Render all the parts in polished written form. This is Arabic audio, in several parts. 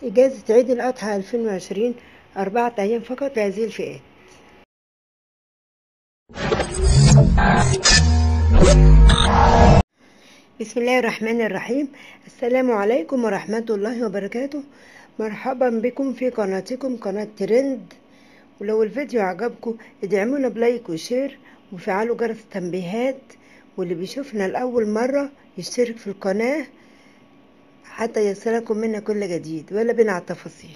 إجازة عيد الأضحى 2020 4 أيام فقط لهذه الفئات. بسم الله الرحمن الرحيم. السلام عليكم ورحمة الله وبركاته. مرحبا بكم في قناتكم قناة ترند. ولو الفيديو عجبكم ادعمونا بلايك وشير وفعلوا جرس التنبيهات، واللي بيشوفنا لأول مرة يشترك في القناة حتى يصلكم منا كل جديد. ولا بينا على التفاصيل.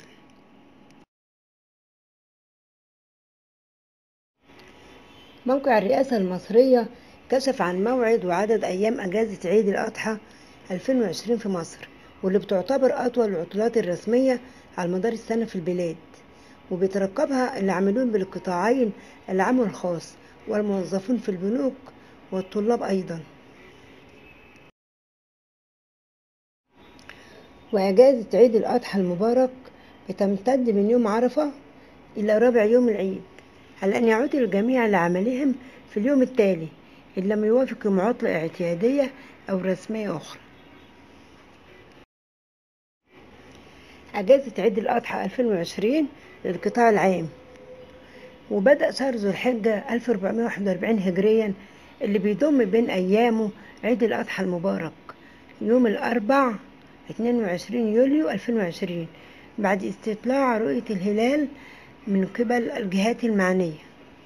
موقع الرئاسة المصرية كشف عن موعد وعدد أيام أجازة عيد الأضحى 2020 في مصر، واللي بتعتبر أطول العطلات الرسمية على مدار السنة في البلاد، وبيترقبها العاملون بالقطاعين العام والخاص والموظفون في البنوك والطلاب أيضا. وأجازة عيد الأضحى المبارك بتمتد من يوم عرفة إلى رابع يوم العيد، على أن يعود الجميع لعملهم في اليوم التالي إن لم يوافق يوم عطلة اعتيادية أو رسمية أخرى. أجازة عيد الأضحى 2020 للقطاع العام، وبدأ شهر ذو الحجة 1441 هجريا، اللي بيضم بين أيامه عيد الأضحى المبارك يوم الأربع 22 يوليو 2020 بعد استطلاع رؤية الهلال من قبل الجهات المعنية.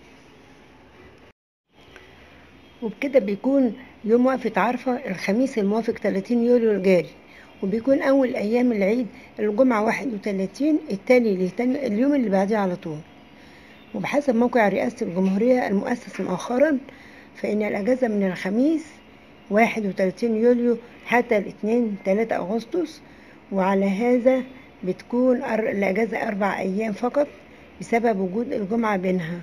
وبكده بيكون يوم وقفة عرفة الخميس الموافق 30 يوليو الجاري، وبيكون أول أيام العيد الجمعة 31 التالي اليوم اللي بعديه على طول. وبحسب موقع رئاسة الجمهورية المؤسس مؤخرا، فإن الأجازة من الخميس 31 يوليو حتى الاثنين 3 أغسطس، وعلى هذا بتكون الأجازة 4 أيام فقط بسبب وجود الجمعة بينها.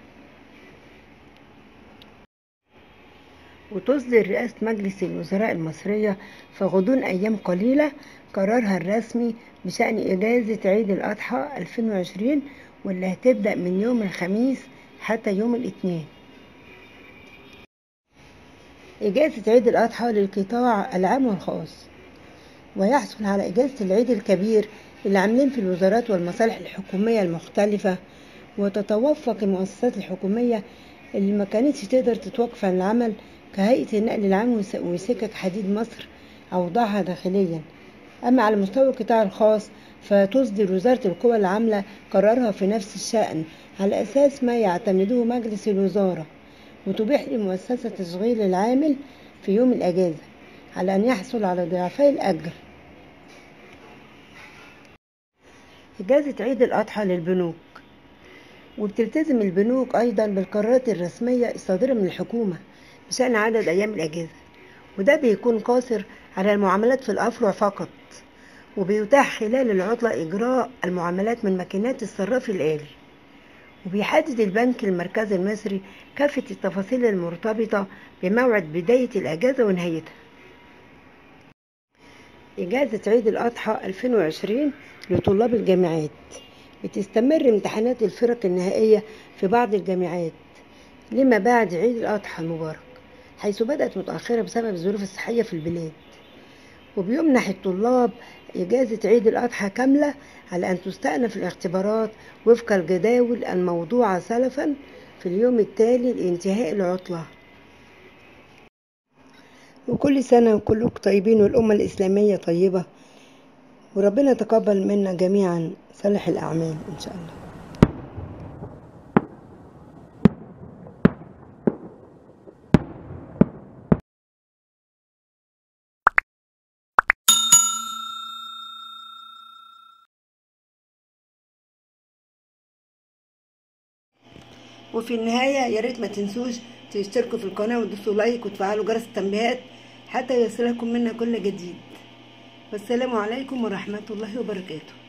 وتصدر رئاسة مجلس الوزراء المصرية في غضون أيام قليلة قرارها الرسمي بشأن إجازة عيد الأضحى 2020، واللي هتبدأ من يوم الخميس حتى يوم الاثنين. إجازة عيد الأضحى للقطاع العام والخاص، ويحصل على إجازة العيد الكبير اللي عاملين في الوزارات والمصالح الحكومية المختلفة، وتتوفق المؤسسات الحكومية اللي ما كانتش تقدر تتوقف عن العمل كهيئة النقل العام وسكك حديد مصر أوضاعها داخليا. أما على مستوى القطاع الخاص فتصدر وزارة القوى العاملة قرارها في نفس الشأن على أساس ما يعتمده مجلس الوزارة، وتبيح لمؤسسة تشغيل العامل في يوم الأجازة على أن يحصل على ضعفي الأجر. إجازة عيد الأضحى للبنوك، وبتلتزم البنوك أيضا بالقرارات الرسمية الصادرة من الحكومة بشأن عدد أيام الأجازة، وده بيكون قاصر على المعاملات في الأفرع فقط، وبيتاح خلال العطلة إجراء المعاملات من ماكينات الصراف الآلي. وبيحدد البنك المركزي المصري كافة التفاصيل المرتبطة بموعد بداية الأجازة ونهايتها. إجازة عيد الأضحى 2020 لطلاب الجامعات، بتستمر امتحانات الفرق النهائية في بعض الجامعات لما بعد عيد الأضحى المبارك، حيث بدأت متأخرة بسبب الظروف الصحية في البلاد. وبيمنح الطلاب إجازة عيد الأضحى كاملة على أن تستأنف الاختبارات وفق الجداول الموضوعة سلفا في اليوم التالي لانتهاء العطلة. وكل سنة وكلكم طيبين والأمة الإسلامية طيبة، وربنا يتقبل منا جميعا صالح الأعمال إن شاء الله. وفي النهاية يا ريت ما تنسوش تشتركوا في القناة وتدوسوا لايك وتفعلوا جرس التنبيهات حتى يصلكم منا كل جديد. والسلام عليكم ورحمة الله وبركاته.